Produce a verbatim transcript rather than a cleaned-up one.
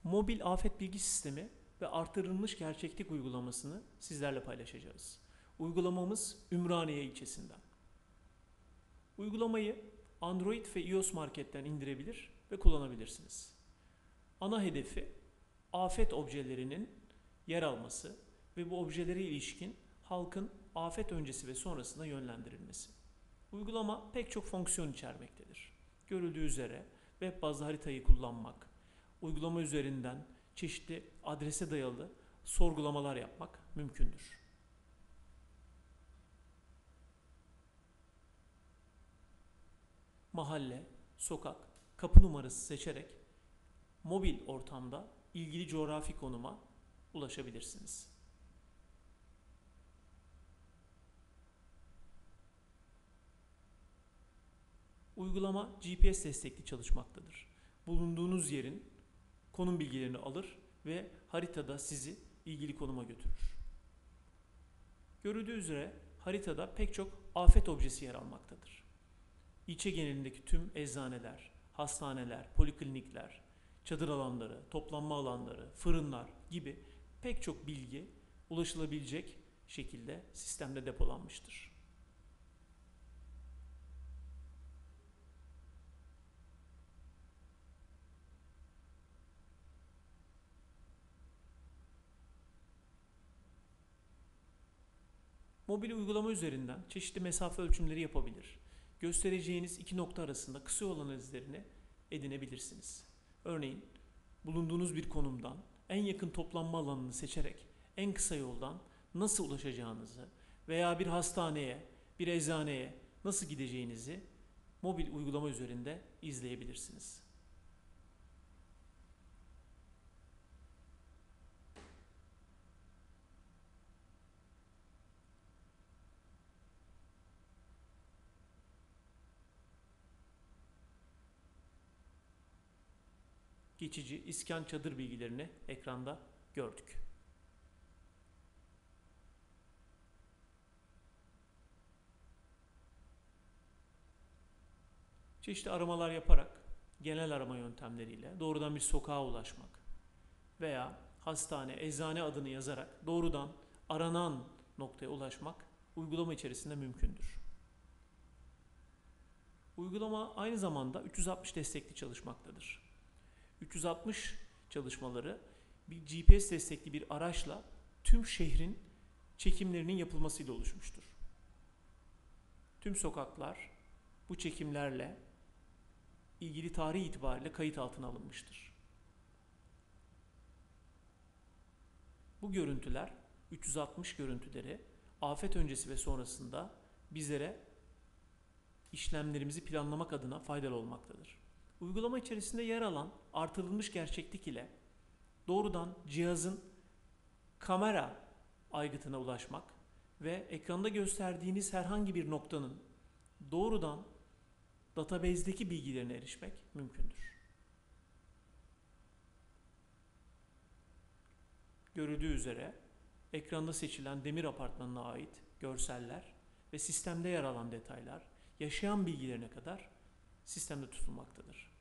Mobil afet bilgi sistemi ve artırılmış gerçeklik uygulamasını sizlerle paylaşacağız. Uygulamamız Ümraniye ilçesinden. Uygulamayı Android ve iOS marketten indirebilir ve kullanabilirsiniz. Ana hedefi afet objelerinin yer alması ve bu objelere ilişkin halkın afet öncesi ve sonrasında yönlendirilmesi. Uygulama pek çok fonksiyon içermektedir. Görüldüğü üzere web bazlı haritayı kullanmak, uygulama üzerinden çeşitli adrese dayalı sorgulamalar yapmak mümkündür. Mahalle, sokak, kapı numarası seçerek mobil ortamda ilgili coğrafi konuma ulaşabilirsiniz. Uygulama G P S destekli çalışmaktadır. Bulunduğunuz yerin konum bilgilerini alır ve haritada sizi ilgili konuma götürür. Görüldüğü üzere haritada pek çok afet objesi yer almaktadır. İlçe genelindeki tüm eczaneler, hastaneler, poliklinikler, çadır alanları, toplanma alanları, fırınlar gibi pek çok bilgi ulaşılabilecek şekilde sistemde depolanmıştır. Mobil uygulama üzerinden çeşitli mesafe ölçümleri yapabilir. Göstereceğiniz iki nokta arasında kısa yol analizlerini edinebilirsiniz. Örneğin bulunduğunuz bir konumdan en yakın toplanma alanını seçerek en kısa yoldan nasıl ulaşacağınızı veya bir hastaneye, bir eczaneye nasıl gideceğinizi mobil uygulama üzerinde izleyebilirsiniz. Geçici iskan çadır bilgilerini ekranda gördük. Çeşitli aramalar yaparak genel arama yöntemleriyle doğrudan bir sokağa ulaşmak veya hastane, eczane adını yazarak doğrudan aranan noktaya ulaşmak uygulama içerisinde mümkündür. Uygulama aynı zamanda üç yüz altmış destekli çalışmaktadır. üç yüz altmış çalışmaları bir G P S destekli bir araçla tüm şehrin çekimlerinin yapılmasıyla oluşmuştur. Tüm sokaklar bu çekimlerle ilgili tarih itibariyle kayıt altına alınmıştır. Bu görüntüler, üç yüz altmış görüntüleri afet öncesi ve sonrasında bizlere işlemlerimizi planlamak adına faydalı olmaktadır. Uygulama içerisinde yer alan artırılmış gerçeklik ile doğrudan cihazın kamera aygıtına ulaşmak ve ekranda gösterdiğiniz herhangi bir noktanın doğrudan database'deki bilgilerine erişmek mümkündür. Görüldüğü üzere ekranda seçilen demir apartmanına ait görseller ve sistemde yer alan detaylar yaşayan bilgilerine kadar sistemde tutulmaktadır.